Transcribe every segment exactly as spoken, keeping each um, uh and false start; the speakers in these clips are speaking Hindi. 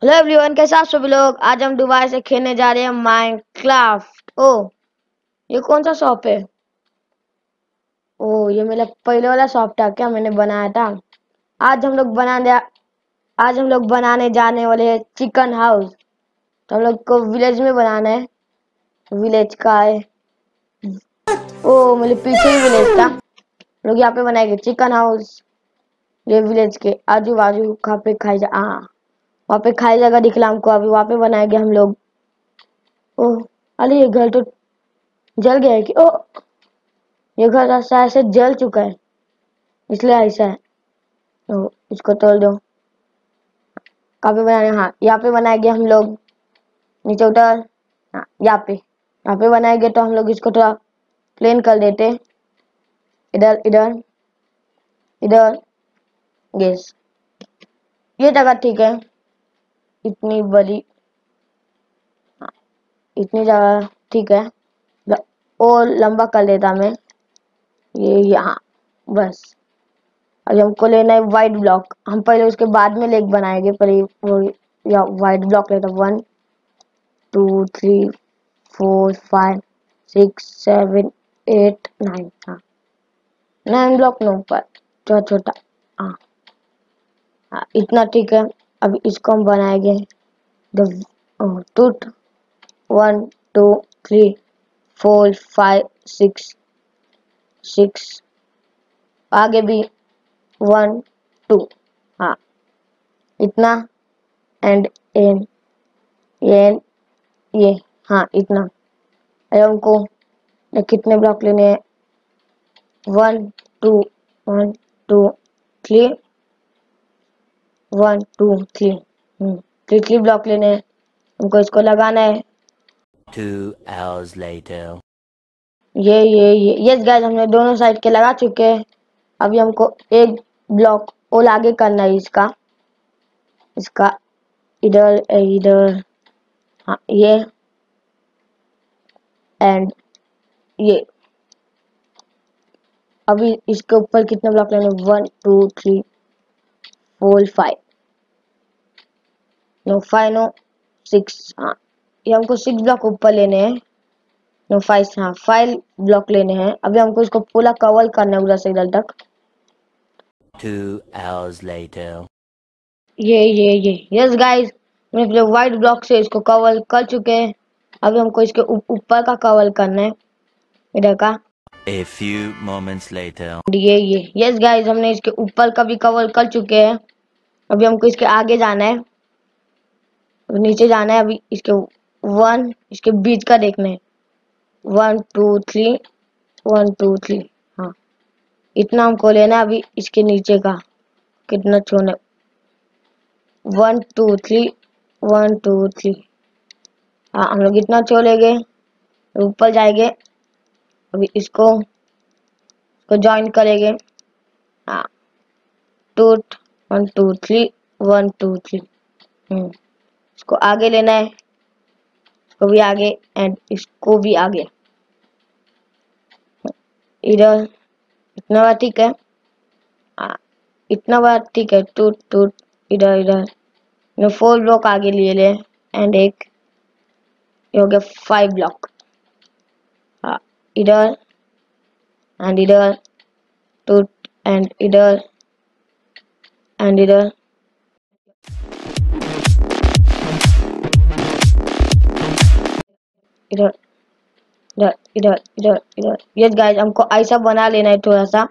हेलो एवरीवन, कैसे आप सभी लोग। आज हम दोबारा से खेलने जा रहे हैं माइनक्राफ्ट। ओ ये कौन सा शॉप है? ओ ये मेरा पहले वाला शॉप था क्या, मैंने बनाया था। आज हम लोग बनाने आज हम लोग बनाने जाने वाले हैं चिकन हाउस। तो हम लोग को विलेज में बनाना है। विलेज का है। ओ मेरे पीछे ही विलेज था। हम लोग यहाँ पे बनाएंगे चिकन हाउस। ये विलेज के आजू बाजू कहाँ पे खाई जा हाँ वहाँ पे खाई जगह दिखला हमको। अभी वहाँ पे बनाएंगे हम लोग। ओह अरे ये घर तो जल गया है कि ओ ये घर ऐसा ऐसे जल चुका है, इसलिए ऐसा है। तो इसको तोड़ दो। कहाँ पे बनाने? हाँ यहाँ पे बनाएंगे हम लोग। नीचे उतर। हाँ यहाँ पे यहाँ पे बनाएंगे। तो हम लोग इसको थोड़ा प्लेन कर देते। इधर इधर इधर। यस ये जगह ठीक है। इतनी बड़ी, हाँ, इतनी जगह ठीक है। ल- और लंबा कर देता मैं ये यहाँ। बस अभी हमको लेना है वाइट ब्लॉक। हम पहले उसके बाद में लेक बनाएंगे। पहले वो या वाइट ब्लॉक लेता। One two three four five six seven eight nine. हाँ नाइन ब्लॉक नो ऊपर छोटा छोटा। हाँ हाँ इतना ठीक है। अभी इसको हम बनाएंगे द टूट। One two three four five six six. आगे भी वन टू। हाँ इतना। एंड एन एन ये। हाँ इतना। अरे हमको कितने ब्लॉक लेने हैं? One two one two three one two three. Hmm three three block लेने हैं हमको। इसको लगाना है। Two hours later. ये ये ये यस गाइस, हमने दोनों साइड के लगा चुके हैं। अभी हमको एक ब्लॉक और आगे करना है इसका इसका इधर इधर। हाँ ये एंड ये। अभी इसके ऊपर कितने ब्लॉक लेने? One two three four five. No five no six. हाँ ये हमको सिक्स ब्लॉक ऊपर लेने हैं। No five. हाँ फाइव ब्लॉक लेने हैं। अभी हमको इसको पूरा कवर करना है उधर से इधर तक। Two hours later. ये ये ये यस गाइस, मैंने अपने व्हाइट ब्लॉक से इसको कवर कर चुके हैं। अभी हमको इसके ऊपर का कवर करना है इधर का। A few moments later. ये ये यस गाइस, हमने इसके ऊपर का भी कवर कर चुके हैं। अभी हमको इसके आगे जाना है, नीचे जाना है। अभी इसके वन इसके बीच का देखना है। One two three one two three. हाँ इतना हमको लेना है। अभी इसके नीचे का कितना छोड़ना है? One two three one two three. हाँ हम लोग इतना छोड़ेंगे, ऊपर जाएंगे। अभी इसको इसको ज्वाइन करेंगे। हाँ two one two three one two three. Hmm इसको आगे लेना है। इसको भी आगे एंड इसको भी आगे। इधर इतना बार ठीक है। हाँ इतना बार ठीक है। टू टू इधर इधर मैं फोर ब्लॉक आगे लिए ले। एंड एक ये हो गया फाइव ब्लॉक। हाँ इधर एंड इधर टू एंड इधर एंड इधर। इधर इधर इधर इधर इधर। यस गाइस, हमको ऐसा बना लेना है थोड़ा सा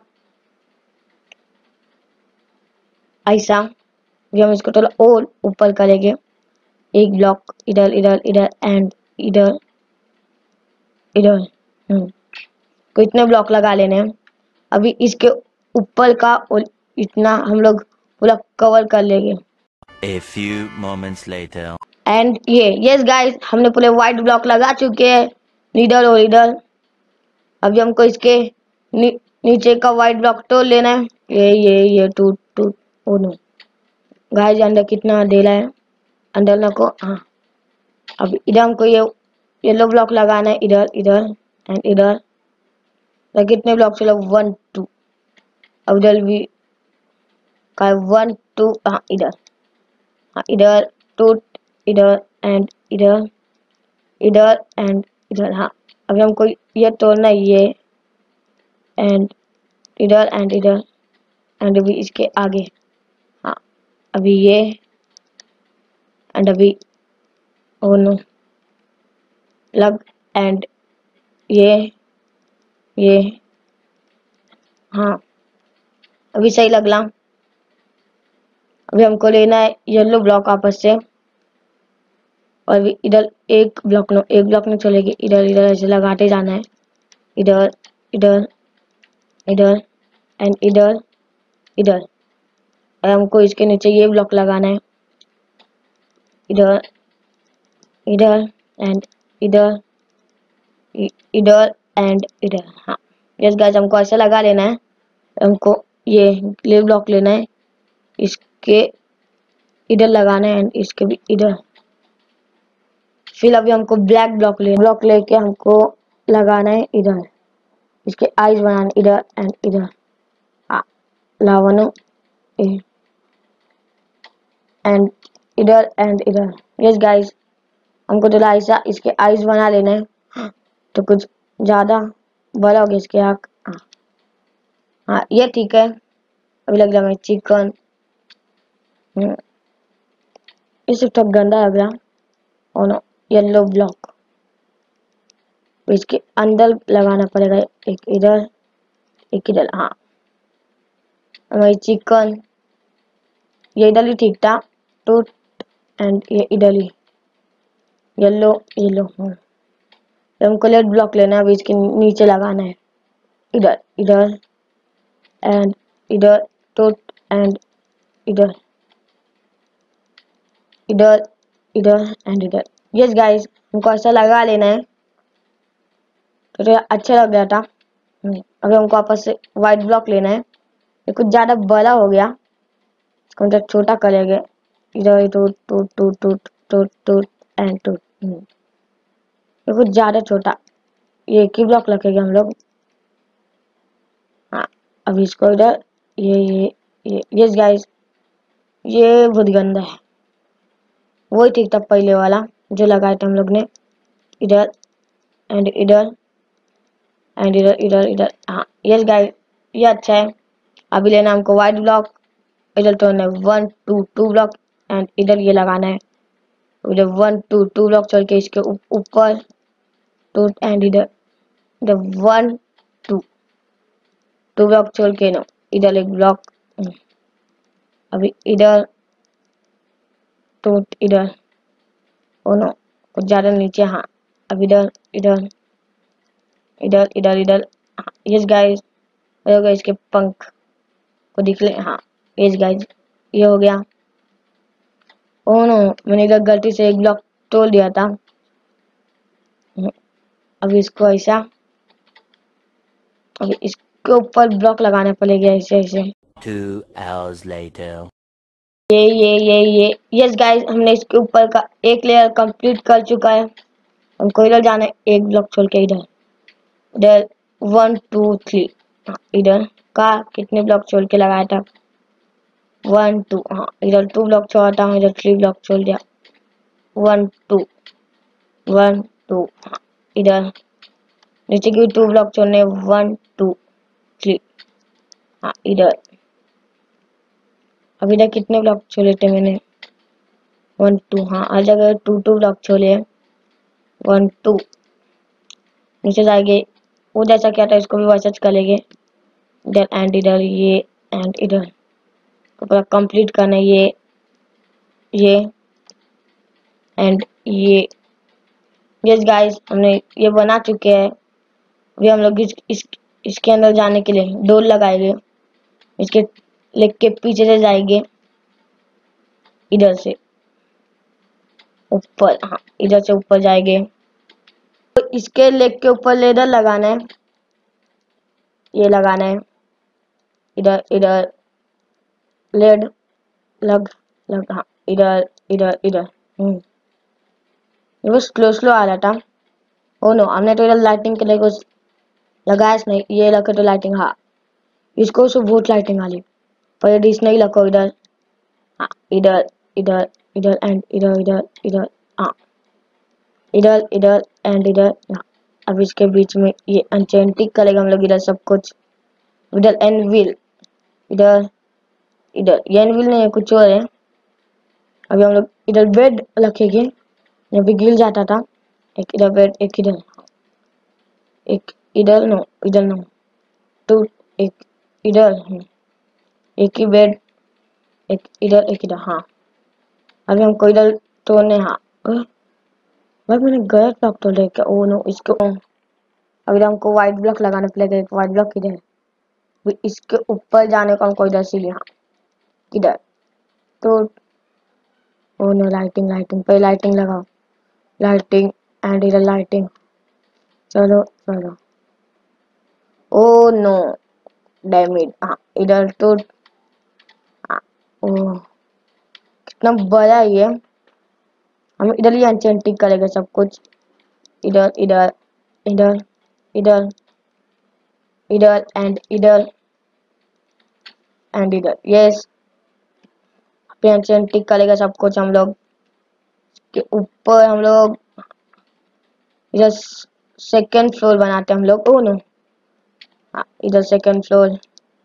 ऐसा। भी हम इसको थोड़ा और ऊपर करेंगे। एक ब्लॉक इधर इधर इधर एंड इधर इधर। हम्म को इतने ब्लॉक लगा लेने हैं। अभी इसके ऊपर का और इतना हम लोग पूरा कवर कर लेंगे। A few moments later. And ये यस गाइस, हमने पूरे व्हाइट ब्लॉक लगा चुके हैं इधर और इधर। अभी हमको इसके नी, नीचे का व्हाइट ब्लॉक तोड़ लेना है। ये ये ये टूट टूट। ओ नो गाइस, अंदर कितना अंधेरा है। अंदर ना को। हाँ अब इधर हमको ये येलो ब्लॉक लगाना है। इधर इधर एंड इधर। तो कितने ब्लॉक चलो? One two. अब इधर भी का वन टू। हाँ इधर। हाँ इधर टूट इधर एंड इधर, इधर एंड इधर। हाँ अभी हमको ये तोड़ना है, ये एंड इधर एंड इधर एंड अभी इसके आगे। हाँ अभी ये एंड अभी ओ नो लग एंड ये ये। हाँ अभी सही लगला। अभी हमको लेना है येलो ब्लॉक आपस से, और अभी इधर एक ब्लॉक नो एक ब्लॉक में चलेगी, इधर इधर ऐसे लगाते जाना है, इधर इधर इधर एंड इधर इधर। और हमको इसके नीचे ये ब्लॉक लगाना है, इधर इधर एंड इधर, इधर एंड इधर। हाँ यस गाइस हमको ऐसा लगा लेना है। हमको ये ग्ले ब्लॉक लेना है, इसके इधर लगाना है एंड इसके भी इधर। फिर अभी हमको ब्लैक ब्लॉक ले ब्लॉक लेके हमको लगाना है इधर, इसके आईज बनाना इधर एंड इधर। लावनो एंड इधर एंड इधर। यस गाइस हमको थोड़ा ऐसा इसके आईज बना लेना है, तो कुछ ज्यादा बड़ा हो गया इसके आँख। हाँ हाँ ये ठीक है। अभी लग रहा है चिकन, ये सिर्फ थोड़ा गंदा लग रहा। और नो येलो ब्लॉक इसके अंदर लगाना पड़ेगा, एक इधर एक इधर। हाँ हमारी चिकन ये इधर ही ठीक था, तो एंड ये इधर ही येलो येलो। हाँ हमको लेड ब्लॉक लेना है, अभी इसके नीचे लगाना है, इधर इधर एंड इधर तो एंड इधर इधर इधर एंड इधर। यस गाइस हमको ऐसा लगा लेना है, तो अच्छा लग गया था। अभी हमको आपस से व्हाइट ब्लॉक लेना है, ये कुछ ज्यादा बड़ा हो गया, इसको हम जब छोटा करेंगे, इधर टूट टूट टूट टूट टूट टूट एंड टूट। ये कुछ ज्यादा छोटा, ये एक ही ब्लॉक रखेंगे हम लोग। हाँ अभी इसको इधर ये ये ये यस गाइस ये बहुत गंदा है, वही ठीक था पहले वाला जो लगाए थे हम लोग ने, इधर एंड इधर एंड इधर इधर इधर। हाँ यस गाइस ये अच्छा है। अभी लेना हमको व्हाइट ब्लॉक, इधर तो है one two two block and इधर ये लगाना है, इधर वन टू टू ब्लॉक चल के इसके ऊपर टू एंड इधर इधर वन टू टू ब्लॉक चल के नो इधर एक ब्लॉक। अभी इधर टू इधर ओ नो कुछ ज्यादा नीचे। हाँ अब इधर इधर इधर इधर इधर। यस गाइस हो गया, इसके पंख को दिख ले। हाँ यस गाइस ये हो गया। ओ नो मैंने इधर गलती से एक ब्लॉक तोड़ दिया था। अभी इसको ऐसा, अभी इसके ऊपर ब्लॉक लगाना पड़ेगा ऐसे ऐसे। Two hours later. ये ये ये ये यस गाइस हमने इसके ऊपर का एक लेयर कंप्लीट कर चुका है। हमको इधर जाना है, एक ब्लॉक छोड़ के इधर इधर वन टू थ्री। इधर का कितने ब्लॉक छोड़ के लगाया था, वन टू। हाँ इधर टू ब्लॉक छोड़ा था, इधर थ्री ब्लॉक छोड़ दिया, वन टू वन टू। हाँ इधर नीचे की टू ब्लॉक छोड़ने, वन टू थ्री। हाँ इधर अब इधर कितने ब्लॉक छोड़े थे मैंने, वन टू। हाँ हर जगह टू टू ब्लॉक छोड़े, वन टू। नीचे जाएंगे, वो जैसा क्या था इसको भी वैसा करेंगे, इधर एंड इधर ये एंड इधर तो पूरा कंप्लीट करना है, ये ये एंड ये। यस गाइस हमने ये बना चुके हैं। अभी हम लोग इस, इस इसके अंदर जाने के लिए डोर लगाएंगे, इसके लेग के पीछे से जाएंगे, इधर से ऊपर। हाँ इधर से ऊपर जाएंगे, तो इसके लेग के ऊपर लेदर लगाना है, ये लगाना है, इधर इधर लेड लग लग। हाँ इधर इधर इधर। हम्म ये वो स्लो स्लो आ रहा था। ओ नो हमने तो इधर लाइटिंग के लिए कुछ लगाया नहीं, ये लगे तो लाइटिंग। हाँ इसको से बहुत लाइटिंग आ रही, पर ये डिश नहीं लगा इधर। हाँ इधर इधर इधर एंड इधर इधर इधर हाँ इधर इधर एंड इधर हाँ। अब इसके बीच में ये एन्चेंटिंग करेंगे हम लोग इधर सब कुछ। इधर एनविल इधर इधर ये एनविल नहीं है कुछ और है। अभी हम लोग इधर बेड रखेंगे, यहाँ पे गिर जाता था। एक इधर बेड एक इधर एक इधर नो इधर नो टू एक इधर एक ही बेड एक इधर एक इधर हाँ। अभी हमको इधर तोड़ने हाँ भाई मैंने गलत ब्लॉक तोड़ दिया क्या? ओ नो इसके ओ अभी हमको व्हाइट ब्लॉक लगाना पड़ेगा। एक व्हाइट ब्लॉक इधर है, इसके ऊपर जाने को हमको इधर से यहाँ इधर तो ओ नो लाइटिंग लाइटिंग पे लाइटिंग लगाओ लाइटिंग एंड इधर लाइटिंग चलो चलो ओ नो डैमेज हाँ इधर तो हाँ, ओ कितना बड़ा है ये। हम इधर ही एन्चेंटिंग करेंगे सब कुछ। इधर इधर इधर इधर इधर एंड इधर एंड इधर यस एन्चेंटिंग करेंगे सब कुछ हम लोग। के ऊपर हम लोग इधर सेकंड फ्लोर बनाते हैं हम लोग। ओ नो हाँ इधर सेकंड फ्लोर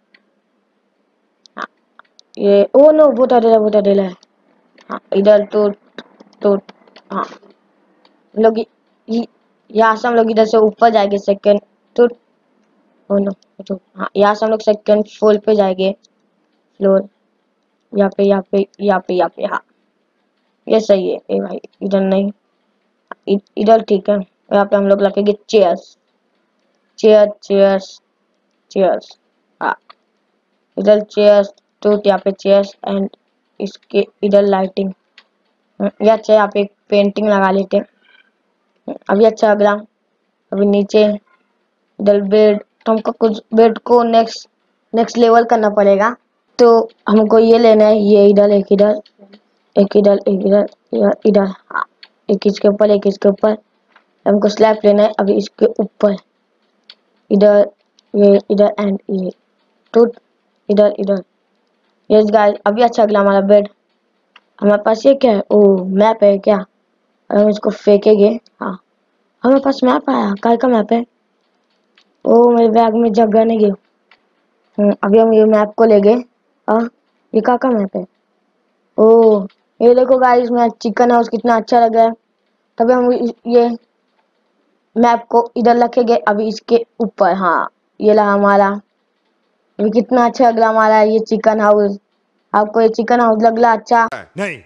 हाँ ये ओ नो बहुत अकेला बहुत अकेला है हाँ इधर तो तो हाँ हम लोग यहाँ से हम लोग इधर से ऊपर जाएंगे सेकंड तो ओ नो तो हाँ यहाँ से हम लोग सेकंड फ्लोर पे जाएंगे फ्लोर यहाँ पे यहाँ पे यहाँ पे यहाँ पे हाँ ये सही है। ए भाई इधर नहीं इधर ठीक है। यहाँ पे हम लोग रखेंगे चेयर्स चेयर चेयर्स चेयर्स हाँ इधर चेयर्स तो यहाँ पे चेयर्स एंड इसके इधर लाइटिंग ये अच्छा यहाँ पे पेंटिंग लगा लेते हैं। अभी अच्छा अगला अभी नीचे इधर बेड तो हमको कुछ बेड को नेक्स्ट नेक्स्ट लेवल करना पड़ेगा। तो हमको ये लेना है ये इधर एक इधर एक इधर एक इधर इधर हाँ एक इसके ऊपर एक इसके ऊपर हमको स्लैब लेना है। अभी इसके ऊपर इधर ये इधर एंड ये टूट इधर इधर यस गाइस अभी अच्छा अगला हमारा बेड। हमारे पास ये क्या है? ओ मैप है क्या? हम इसको फेंकेंगे हाँ हमारे पास मैप आया। काय का मैप है? ओ मेरे बैग में जगह नहीं गई। अभी हम ये मैप को ले गए। हाँ ये का का मैप है? ओ ये देखो गाइस मैं चिकन हाउस कितना अच्छा लगा है। तभी हम ये मैप को इधर रखेंगे। अभी इसके ऊपर हाँ ये ला हमारा ये कितना अच्छा लग रहा हमारा ये चिकन हाउस। आपको ये चिकन हाउस लग रहा अच्छा? नहीं।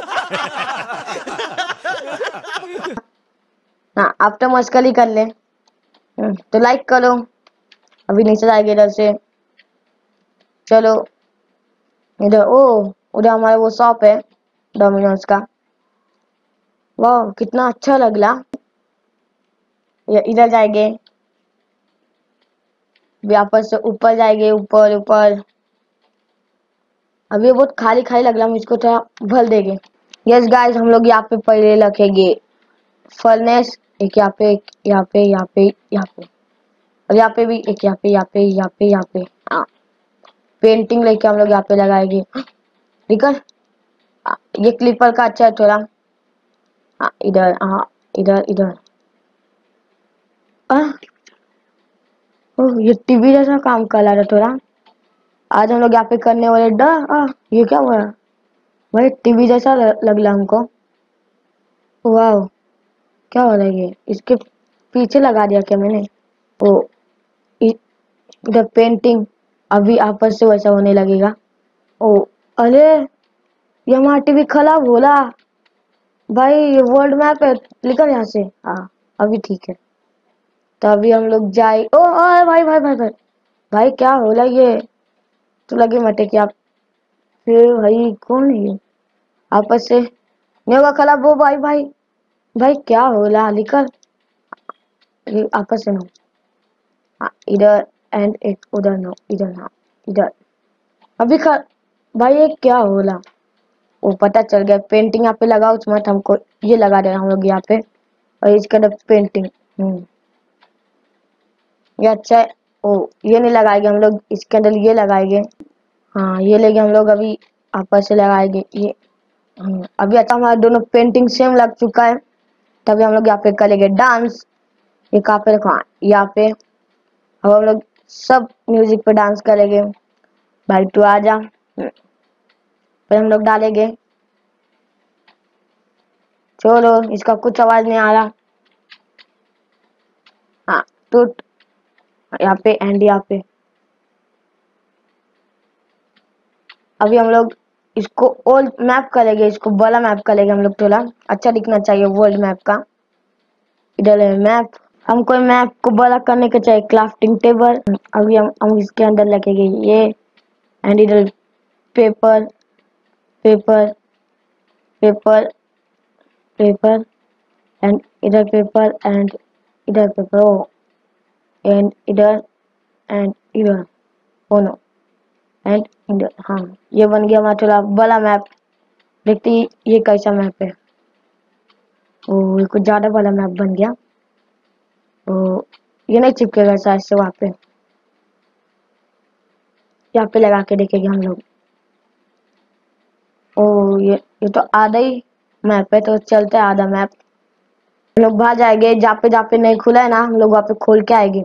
हाँ आप तो मस्करी कर ले तो लाइक करो। अभी नीचे जाएंगे इधर से चलो इधर ओ उधर हमारा वो शॉप है डोमिनोज का। वाह कितना अच्छा लग रहा। इधर जाएंगे वापस से ऊपर जाएंगे ऊपर ऊपर। अभी ये बहुत खाली खाली लग रहा है मुझको थोड़ा भर देंगे। यस गाइस हम लोग यहाँ पे पहले रखेंगे फर्नेस एक यहाँ पे एक यहाँ पे यहाँ पे यहाँ पे और यहाँ पे भी एक यहाँ पे यहाँ पे यहाँ पे यहाँ पे हाँ पेंटिंग लेके हम लोग यहाँ पे लगाएंगे। निकल ये क्लिपर का अच्छा है थोड़ा हाँ इधर हाँ इधर इधर ओह ये टीवी जैसा काम कर रहा था थोड़ा। आज हम लोग यहाँ पे करने वाले डा आ, ये क्या हुआ भाई टीवी जैसा लग रहा हमको। वाह क्या हो रहा है ये इसके पीछे लगा दिया क्या मैंने? ओ इधर पेंटिंग अभी आपस से वैसा होने लगेगा। ओ अरे ये हमारा टीवी खराब हो रहा भाई। ये वर्ल्ड मैप है निकल यहाँ से हाँ अभी ठीक है। तो अभी हम लोग जाए ओ आ, भाई भाई भाई भाई भाई क्या हो रहा ये तो लगे मटे कि आप फिर भाई कौन है ये आपस से नहीं होगा खराब वो भाई भाई भाई क्या हो रहा निकल ये आपस से नो हाँ इधर एंड एक उधर नो इधर हाँ इधर अभी खर भाई ये क्या हो रहा वो पता चल गया। पेंटिंग यहाँ पे लगाओ मत हमको ये लगा देना हम लोग यहाँ पे और इसके अंदर पेंटिंग हम्म ये अच्छा है। ओ ये नहीं लगाएंगे हम लोग इसके अंदर ये लगाएंगे हाँ ये लेके हम लोग अभी आपस से लगाएंगे ये हम्म, अभी अच्छा हमारा दोनों पेंटिंग सेम लग चुका है। तभी हम लोग यहाँ पे करेंगे डांस। ये कहाँ पे रखा, यहाँ पे। अब हम लोग सब म्यूजिक पे डांस करेंगे। भाई तू आ जा। फिर हम लोग डालेंगे। चलो, इसका कुछ आवाज नहीं आ रहा। हाँ, टूट। यहाँ पे एंड यहाँ पे। अभी हम लोग इसको ओल्ड मैप करेंगे, इसको बड़ा मैप करेंगे हम लोग, थोड़ा अच्छा दिखना चाहिए वर्ल्ड मैप का। इधर है मैप। हमको मैप को बड़ा करने के चाहिए क्राफ्टिंग टेबल। अभी हम हम इसके अंदर लगेंगे ये। एंड इधर paper paper paper paper and इधर पेपर एंड इधर पेपर। ओ एंड इधर एंड इधर। ओ नो एंड इधर। हाँ, ये बन गया हमारा थोड़ा बड़ा मैप। देखते ही ये कैसा मैप है। ओ, ये कुछ ज्यादा बड़ा मैप बन गया। ओ, ये नहीं चिपकेगा शायद से वहाँ पे। यहाँ पे लगा के देखेंगे हम लोग। ओ, ये ये तो आधा ही मैप है, तो चलते हैं आधा मैप। हम लोग बाहर जाएंगे, जहाँ पे जहाँ पे नहीं खुला है ना, हम लोग वहाँ पे खोल के आएंगे।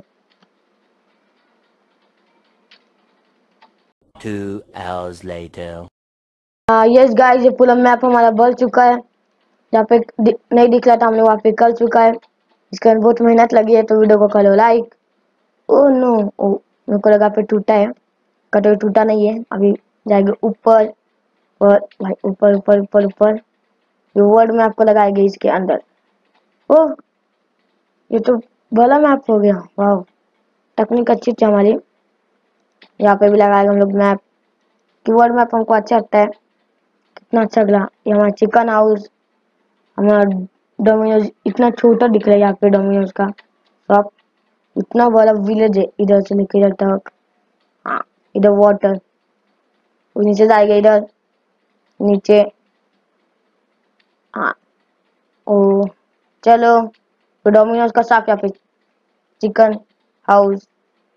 Two hours later. Yes guys, ये पूरा मैप हमारा बन चुका है। जहाँ पे दि, नहीं दिख रहा था हमने वहाँ पे कर चुका है। इसके अंदर बहुत मेहनत लगी है, तो वीडियो को करो लाइक। ओ नो, ओ मेरे को लगा पे टूटा है। कटोरी टूटा नहीं है। अभी जाएंगे ऊपर। और भाई ऊपर ऊपर ऊपर ऊपर। ये वर्ड में आपको लगाएंगे इसके अंदर। ओह, ये तो बड़ा मैप हो गया। वाह, टेक्निक अच्छी थी हमारी। यहाँ पे भी लगाएंगे हम लोग मैप। कीवर्ड मैप हमको अच्छा लगता है। कितना अच्छा लगा। ये हमारा चिकन हाउस, हमारा डोमिनोज इतना छोटा दिख रहा है यहाँ पे डोमिनोज का शॉप। इतना बड़ा विलेज है इधर से लेकर इधर तक। हाँ, इधर वाटर। नीचे जाएगा इधर नीचे। हाँ, ओ चलो, तो डोमिनोज का शॉप यहाँ पे चिकन हाउस।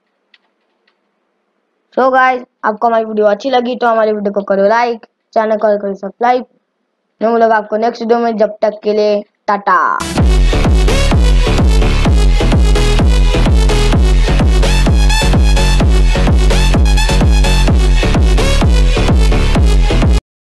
सो गाइस, आपको हमारी वीडियो अच्छी लगी तो हमारी वीडियो को करो लाइक, चैनल को करो सब्सक्राइब। मैं लोग आपको नेक्स्ट वीडियो में, जब तक के लिए टाटा।